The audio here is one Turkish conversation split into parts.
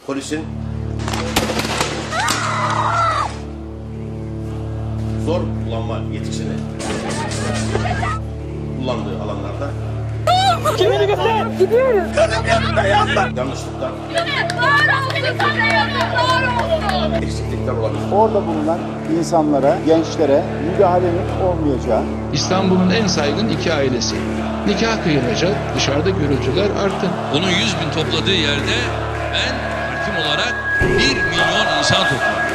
polisin zor kullanma yetkisini kullandığı alanlarda kimliğini göster. Gidiyoruz. Kızım yanında yandı. Yanlışlıkla eksiklikler olabilir. Orada bulunan insanlara, gençlere müdahalenin olmayacağı. İstanbul'un en saygın iki ailesi. Nikah kıyılacak, dışarıda gürültüler arttı. Onun 100 bin topladığı yerde ben hakim olarak 1 milyon insan topladım.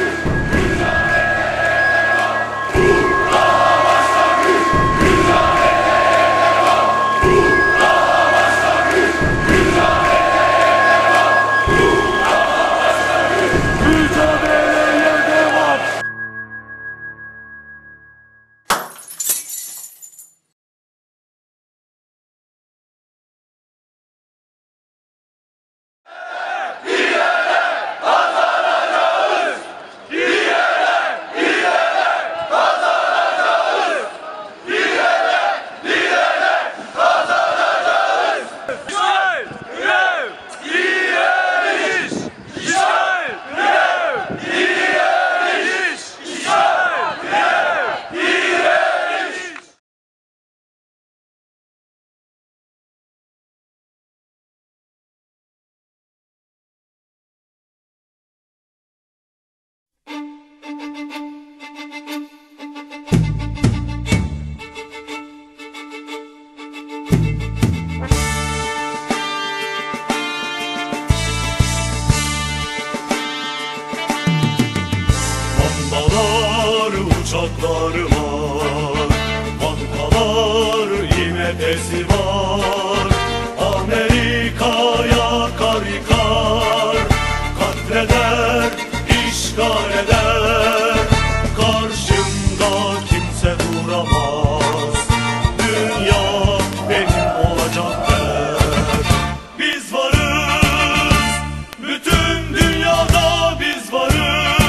Uçaklar var, bankalar IMF'si var. Amerika'ya kar yıkar, katleder, işgal eder. Karşımda kimse duramaz, dünya benim olacak der. Biz varız, bütün dünyada biz varız.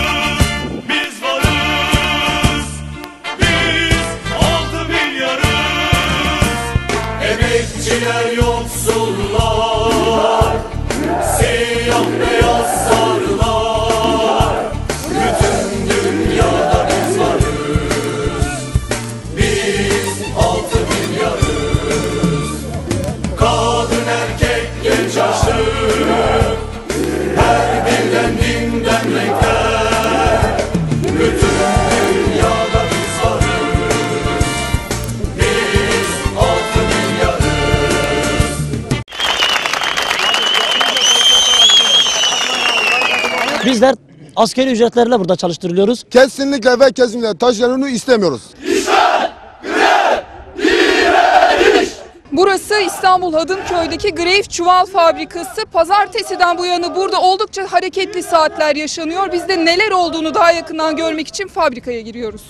Emekçiler, yoksullar, siyah beyaz sarılar, bütün dünyada biz varız, biz 6 milyarız. Kadın erkek genç yaşlı, her birden dinden renkten, bütün dünyada biz varız, biz 6 milyarız. Bizler askeri ücretlerle burada çalıştırılıyoruz. Kesinlikle ve kesinlikle taşeronunu istemiyoruz. Burası İstanbul Hadımköy'deki Greyf Çuval Fabrikası. Pazartesiden bu yana burada oldukça hareketli saatler yaşanıyor. Biz de neler olduğunu daha yakından görmek için fabrikaya giriyoruz.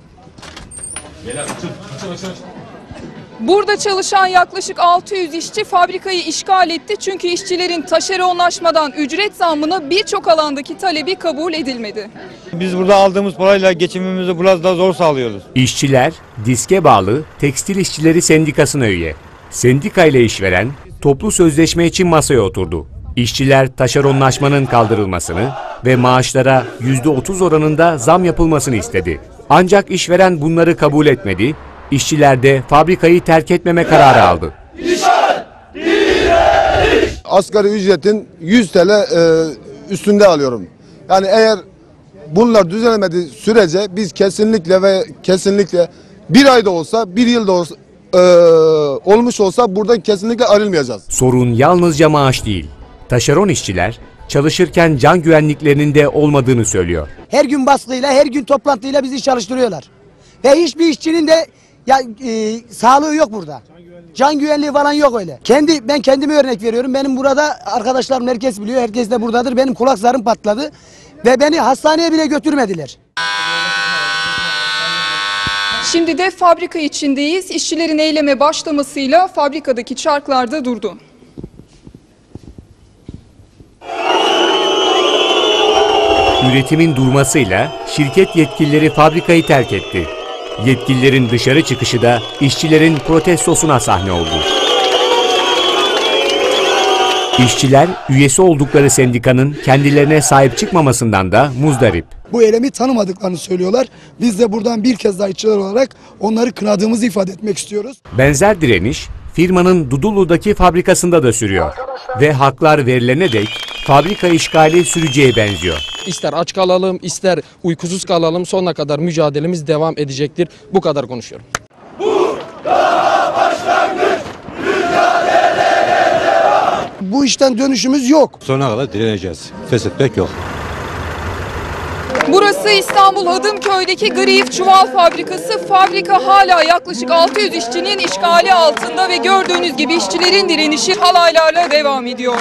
Burada çalışan yaklaşık 600 işçi fabrikayı işgal etti. Çünkü işçilerin taşeronlaşmadan ücret zammına birçok alandaki talebi kabul edilmedi. Biz burada aldığımız parayla geçimimizi biraz daha zor sağlıyoruz. İşçiler, diske bağlı Tekstil İşçileri Sendikası'na üye. Sendika ile işveren toplu sözleşme için masaya oturdu. İşçiler taşeronlaşmanın kaldırılmasını ve maaşlara %30 oranında zam yapılmasını istedi. Ancak işveren bunları kabul etmedi. İşçiler de fabrikayı terk etmeme kararı aldı. Asgari ücretin 100 TL üstünde alıyorum. Yani eğer bunlar düzelmediği sürece biz kesinlikle ve kesinlikle bir ayda olsa, bir yılda olsa, olmuş olsa buradan kesinlikle ayrılmayacağız. Sorun yalnızca maaş değil. Taşeron işçiler çalışırken can güvenliklerinin de olmadığını söylüyor. Her gün baskıyla, her gün toplantıyla bizi çalıştırıyorlar. Ve hiçbir işçinin de sağlığı yok burada. Can güvenliği falan yok öyle. Ben kendime örnek veriyorum. Benim burada arkadaşlarım herkes biliyor. Herkes de buradadır. Benim kulak zarım patladı. Ve beni hastaneye bile götürmediler. Şimdi de fabrika içindeyiz. İşçilerin eyleme başlamasıyla fabrikadaki çarklar da durdu. Üretimin durmasıyla şirket yetkilileri fabrikayı terk etti. Yetkililerin dışarı çıkışı da işçilerin protestosuna sahne oldu. İşçiler üyesi oldukları sendikanın kendilerine sahip çıkmamasından da muzdarip. Bu eylemi tanımadıklarını söylüyorlar. Biz de buradan bir kez daha işçiler olarak onları kınadığımızı ifade etmek istiyoruz. Benzer direniş firmanın Dudullu'daki fabrikasında da sürüyor ve haklar verilene dek fabrika işgali süreceğe benziyor. İster aç kalalım, ister uykusuz kalalım, sonuna kadar mücadelemiz devam edecektir. Bu kadar konuşuyorum. Bu işten dönüşümüz yok. Sonuna kadar direneceğiz. Feshetmek yok. Burası İstanbul Hadımköy'deki Greyf Çuval Fabrikası. Fabrika hala yaklaşık 600 işçinin işgali altında ve gördüğünüz gibi işçilerin direnişi halaylarla devam ediyor.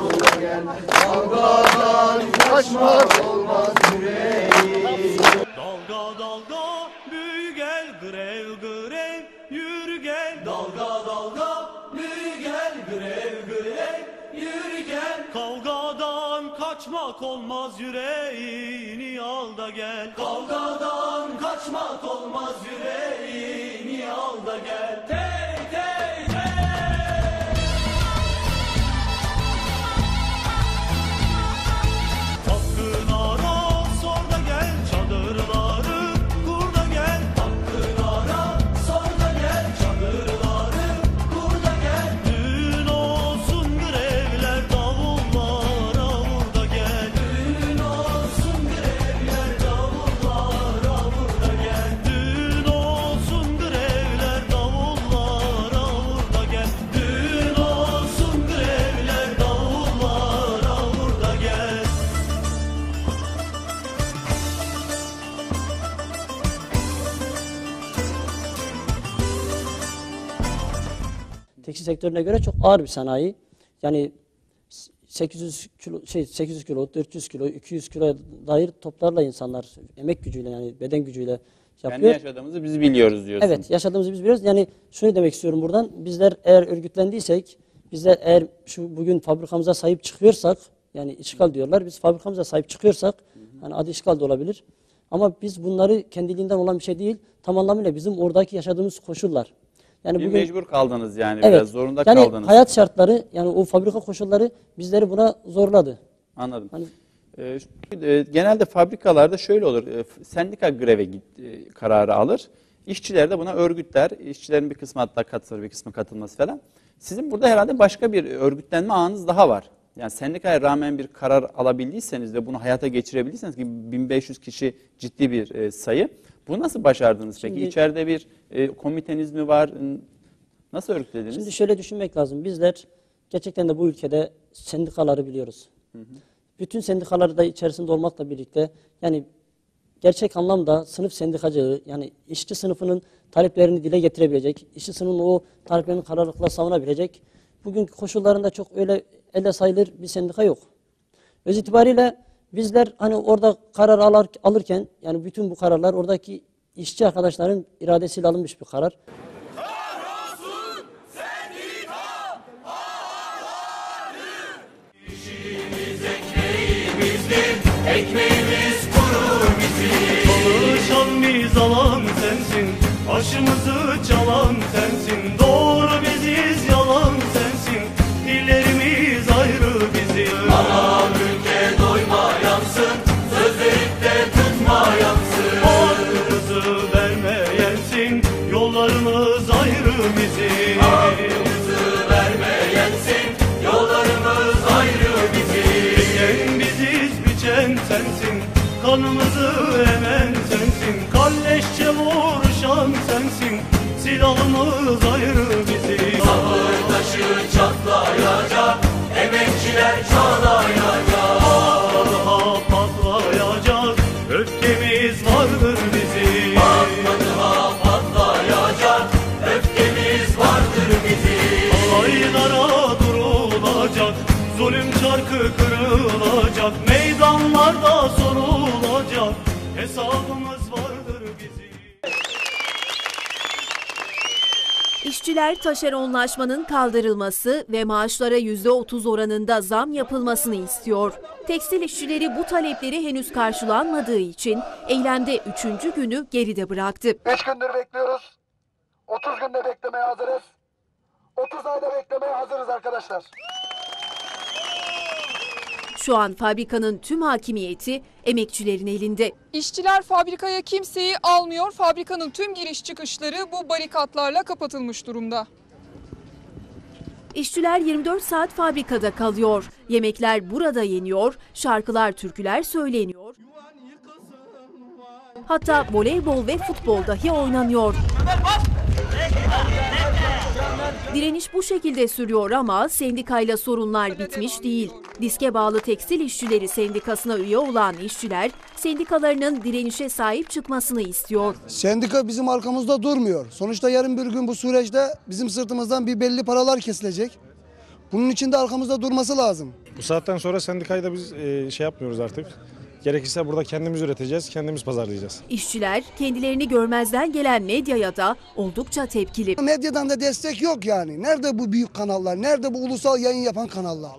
Dalga dalga büyü gel grev grev yürü gel. Dalga dalga büyü gel grev grev yürü gel. Kavgadan kaçmak olmaz yüreğini al da gel. Kavgadan kaçmak olmaz yüreğini al da gel. Hey hey hey. Hakkın ara sor da gel çadırları kur da gel. Hakkın ara sor da gel çadırları kur da gel. Düğün olsun grevler davullara vur da gel. Düğün olsun grevler davullara vur da gel. Düğün olsun grevler davullara vur da gel. Düğün olsun grevler davullara vur da gel. Tekstil sektörüne göre çok ağır bir sanayi. Yani 800 kilo, 400 kilo, 200 kilo dair toplarla insanlar emek gücüyle yani beden gücüyle yapıyor. Kendi yaşadığımızı biz biliyoruz diyorsun. Evet, yaşadığımızı biz biliyoruz. Yani şunu demek istiyorum buradan. Bizler eğer örgütlendiysek, bizler eğer bugün fabrikamıza sahip çıkıyorsak, yani işgal diyorlar. Biz fabrikamıza sahip çıkıyorsak, hani adı işgal de olabilir. Ama biz bunları kendiliğinden olan bir şey değil. Tam anlamıyla bizim oradaki yaşadığımız koşullar. Yani Bir bugün mecbur kaldınız yani evet, biraz zorunda yani kaldınız. hayat şartları yani o fabrika koşulları bizleri buna zorladı. Anladım. Hani, Genelde fabrikalarda şöyle olur. Sendika greve kararı alır. İşçiler de buna örgütler. İşçilerin bir kısmı hatta katılır, bir kısmı katılmaz falan. Sizin burada herhalde başka bir örgütlenme ağınız daha var. Yani sendikaya rağmen bir karar alabildiyseniz ve bunu hayata geçirebildiyseniz ki 1500 kişi ciddi bir sayı. Bunu nasıl başardınız peki? Şimdi- İçeride bir komiteniz mi var? Nasıl örgütlediniz? Şimdi şöyle düşünmek lazım. Bizler gerçekten de bu ülkede sendikaları biliyoruz. Bütün sendikaları da içerisinde olmakla birlikte yani gerçek anlamda sınıf sendikacılığı yani işçi sınıfının taleplerini dile getirebilecek, işçi sınıfının o taleplerini kararlılıkla savunabilecek bugünkü koşullarında çok öyle elle sayılır bir sendika yok. Öz itibariyle bizler hani orada karar alırken yani bütün bu kararlar oradaki işçi arkadaşların iradesiyle alınmış bir karar. Ekmeğimiz kuru bizim. Çalışan biz alan sensin. Aşımızı çalan sensin. Doğru biziz yalan sensin. Dillerimiz ayrı bizim. Ana ülke doymayansın. Söz verip de tutmayansın. Hakkımızı vermeyensin. Yollarımız ayrı bizim. Hakkımızı vermeyensin. Yollarımız ayrı bizim. Biçen biziz biçen sensin. Kanımızı emen sensin. Kalleşçe vuruşan sensin. Silahımız ayrı bizim. Sabır taşı çatlayacak. Emekçiler çağlayacak. Patladıha patlayacak. Öfkemiz vardır bizim. Patladıha patlayacak. Öfkemiz vardır bizim. Alaylara durulacak. Zulüm çarkı kırılacak. Meydanlarda sorulacak. Hesabımız vardır bizim. İşçiler taşeronlaşmanın kaldırılması ve maaşlara %30 oranında zam yapılmasını istiyor. Tekstil işçileri bu talepleri henüz karşılanmadığı için eylemde 3. günü geride bıraktı. 3 gündür bekliyoruz. 30 günde beklemeye hazırız. 30 ayda beklemeye hazırız arkadaşlar. Şu an fabrikanın tüm hakimiyeti emekçilerin elinde. İşçiler fabrikaya kimseyi almıyor. Fabrikanın tüm giriş çıkışları bu barikatlarla kapatılmış durumda. İşçiler 24 saat fabrikada kalıyor. Yemekler burada yeniyor, şarkılar, türküler söyleniyor. Hatta voleybol ve futbol dahi oynanıyor. Direniş bu şekilde sürüyor ama sendikayla sorunlar bitmiş değil. Diske bağlı Tekstil İşçileri Sendikası'na üye olan işçiler, sendikalarının direnişe sahip çıkmasını istiyor. Sendika bizim arkamızda durmuyor. Sonuçta yarın bir gün bu süreçte bizim sırtımızdan bir belli paralar kesilecek. Bunun için de arkamızda durması lazım. Bu saatten sonra sendikayı da biz şey yapmıyoruz artık. Gerekirse burada kendimiz üreteceğiz, kendimiz pazarlayacağız. İşçiler kendilerini görmezden gelen medyaya da oldukça tepkili. Medyadan da destek yok yani. Nerede bu büyük kanallar? Nerede bu ulusal yayın yapan kanallar?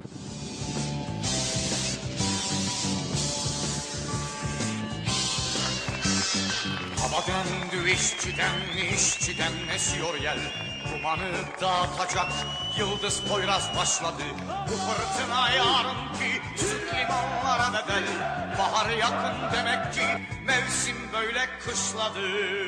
Hava döndü işçiden esiyor yel. Dumanı dağıtacak Yıldız Poyraz başladı. Bu fırtına yarınki süt limanlara bedel. Bahar yakın demek ki mevsim böyle kışladı.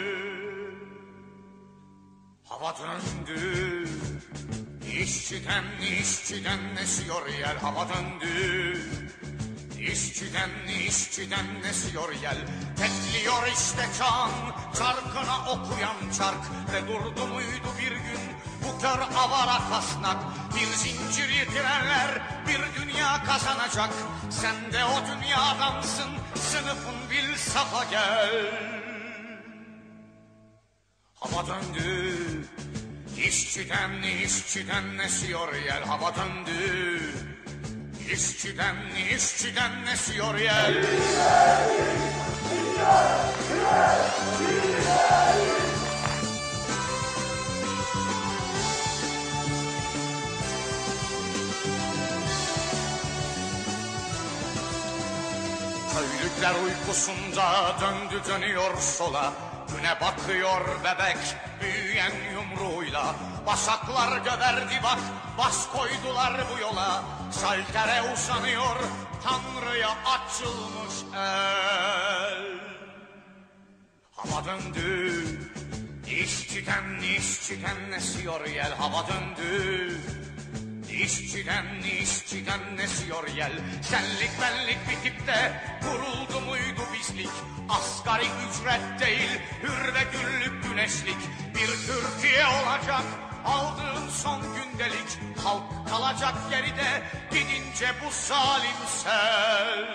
Hava döndü işçiden esiyor yel. Hava döndü İşçiden esiyor yel. Tekliyor işte çan, çarkına okuyan çark. Ve durdu muydu bir gün bu kör avara kasnak. Bir zincir yitirenler bir dünya kazanacak. Sen de o dünyadansın, sınıfın bil safa gel. Hava döndü işçiden esiyor yel. Hava döndü İşçiden esiyor yel. Köylükler uykusunda dönüyor sola. Güne bakıyor bebek büyüyen yumruğuyla. Başaklar göverdi bak, bas koydular bu yola. Şaltere uzanıyor, Tanrı'ya açılmış el. Hava döndü, işçiden esiyor yel. Hava döndü, işçiden esiyor yel. Senlik benlik bitip de kuruldu muydu bizlik? Asgari ücret değil, hür ve güllük güneşlik. Bir Türkiye olacak, aldığın son gündelik. Halk kalacak geride, gidince bu zalim sel.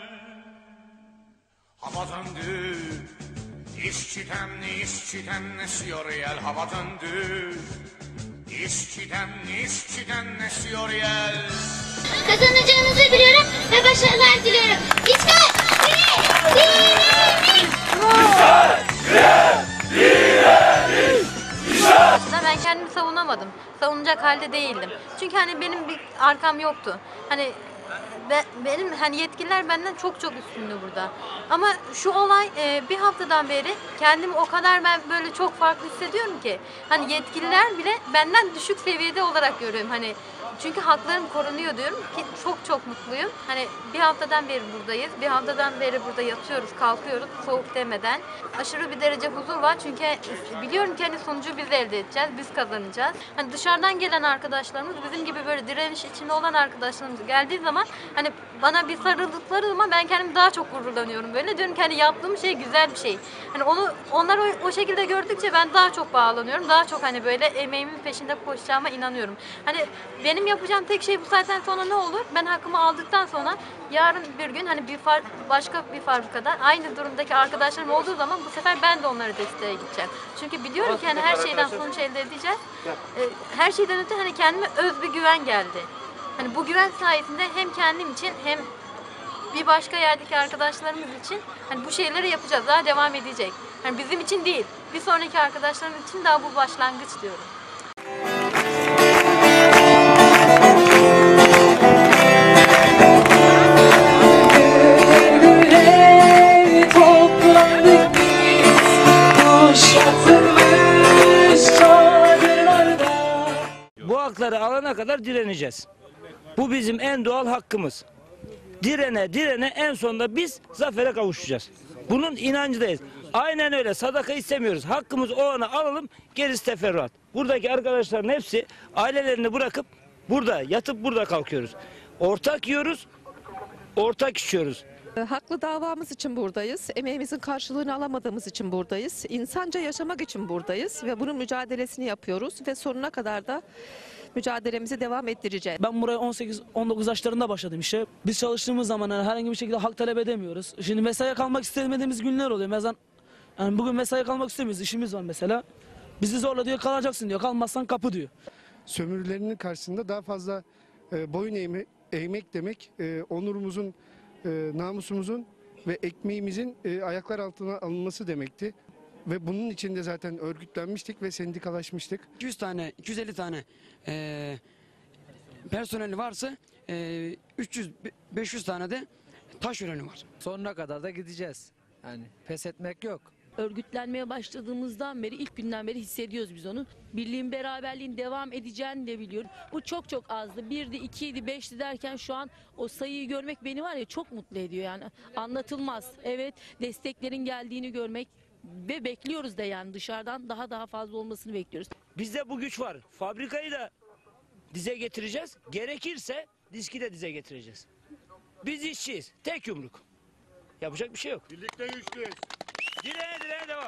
Hava döndü, işçiden esiyor yel. Hava döndü, işçiden esiyor yel. Kazanacağınızı biliyorum ve başarılar diliyorum. İşte aslında ben kendimi savunamadım. Savunacak halde değildim. Çünkü hani benim bir arkam yoktu. Hani benim hani yetkililer benden çok üstündü burada. Ama şu olay bir haftadan beri kendimi o kadar ben böyle çok farklı hissediyorum ki. Hani yetkililer bile benden düşük seviyede olarak görüyorum. Hani çünkü haklarım korunuyor diyorum ki çok mutluyum. Hani bir haftadan beri buradayız. Bir haftadan beri burada yatıyoruz, kalkıyoruz soğuk demeden. Aşırı bir derece huzur var çünkü biliyorum ki hani sonucu biz elde edeceğiz, biz kazanacağız. Hani dışarıdan gelen arkadaşlarımız, bizim gibi böyle direniş içinde olan arkadaşlarımız geldiği zaman hani bana bir sarıldıkları zaman ben kendimi daha çok gururlanıyorum böyle. Diyorum ki hani yaptığım şey güzel bir şey. Hani onlar o şekilde gördükçe ben daha çok bağlanıyorum. Daha çok hani böyle emeğimin peşinde koşacağıma inanıyorum. Hani benim yapacağım tek şey bu saatten sonra ne olur? Ben hakkımı aldıktan sonra yarın bir gün hani başka bir fabrikada aynı durumdaki arkadaşlarım olduğu zaman bu sefer ben de onlara desteğe gideceğim. Çünkü biliyorum ki hani her şeyden sonuç elde edeceğiz. Her şeyden öte hani kendime öz bir güven geldi. Hani bu güven sayesinde hem kendim için hem bir başka yerdeki arkadaşlarımız için hani bu şeyleri yapacağız. Daha devam edecek. Hani bizim için değil, bir sonraki arkadaşlarımız için daha bu başlangıç diyorum. Bu hakları alana kadar direneceğiz. Bu bizim en doğal hakkımız. direne en sonunda biz zafere kavuşacağız. Bunun inancındayız. Aynen öyle, sadaka istemiyoruz. Hakkımız o ana alalım, gerisi teferruat. Buradaki arkadaşların hepsi ailelerini bırakıp burada yatıp burada kalkıyoruz. Ortak yiyoruz, ortak içiyoruz. Haklı davamız için buradayız. Emeğimizin karşılığını alamadığımız için buradayız. İnsanca yaşamak için buradayız ve bunun mücadelesini yapıyoruz ve sonuna kadar da mücadelemizi devam ettireceğiz. Ben buraya 18-19 yaşlarında başladım işe. Biz çalıştığımız zaman herhangi bir şekilde hak talep edemiyoruz. Şimdi mesaiye kalmak istemediğimiz günler oluyor. Yani bugün mesaiye kalmak istemiyoruz, işimiz var mesela. Bizi zorla diyor, kalacaksın diyor, kalmazsan kapı diyor. Sömürülerinin karşısında daha fazla boyun eğmek demek onurumuzun, namusumuzun ve ekmeğimizin ayaklar altına alınması demekti. Ve bunun için de zaten örgütlenmiştik ve sendikalaşmıştık. 200 tane, 250 tane personeli varsa 300-500 tane de taşeronu var. Sonuna kadar da gideceğiz. Yani pes etmek yok. Örgütlenmeye başladığımızdan beri, ilk günden beri hissediyoruz biz onu. Birliğin, beraberliğin devam edeceğini de biliyoruz. Bu çok azdı. 1'di, 2'ydi, 5'ti derken şu an o sayıyı görmek beni var ya çok mutlu ediyor yani. Anlatılmaz. Evet, desteklerin geldiğini görmek ve bekliyoruz da yani dışarıdan daha fazla olmasını bekliyoruz. Bizde bu güç var. Fabrikayı da dize getireceğiz. Gerekirse diski de dize getireceğiz. Biz işçiyiz. Tek yumruk. Yapacak bir şey yok. Birlikte güçlüyüz. Direğe devam.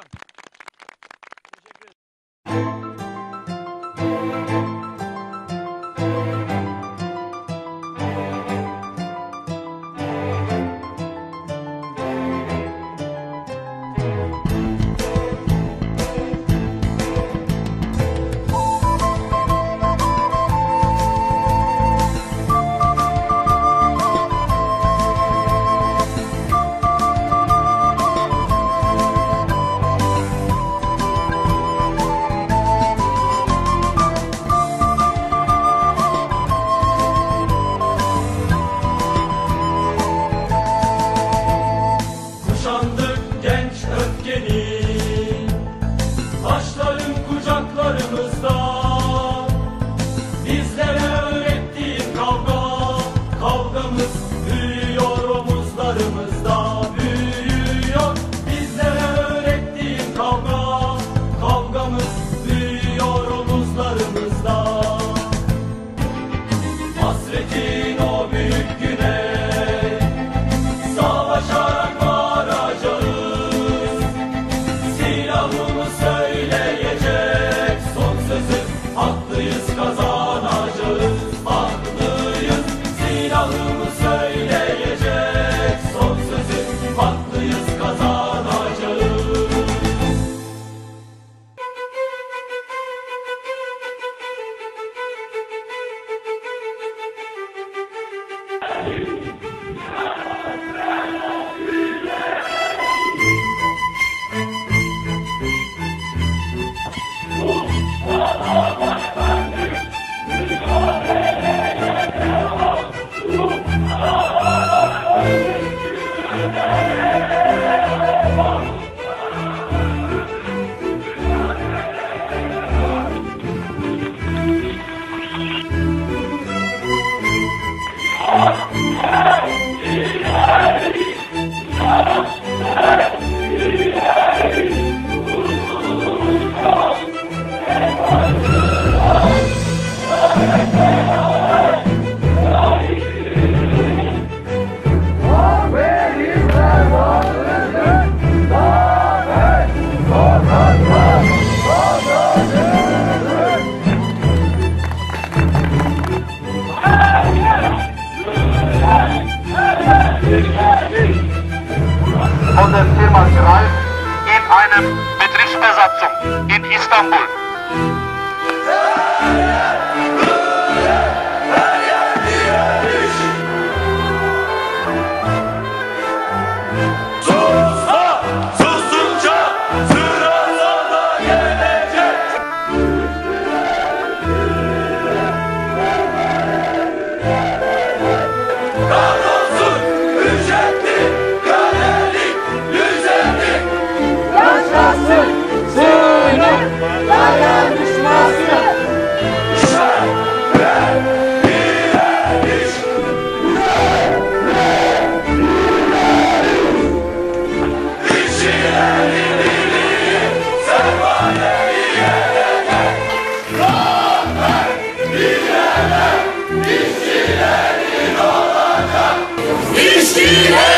Kuşandık genç öfkeni, taşların kucaklarımızda. Bizlere öğrettiğin kavgamız büyüyor omuzlarımızda, büyüyor. Bizlere öğrettiğin kavgamız büyüyor omuzlarımızda. Hasretin o büyük güne savaşarak varacağız. Silahımı söyleyecek son sözü, haklıyız kazanacağız. Haklıyız, silahımı söyleyecek son sözü, haklıyız kazanacağız. Ah! İşçilerin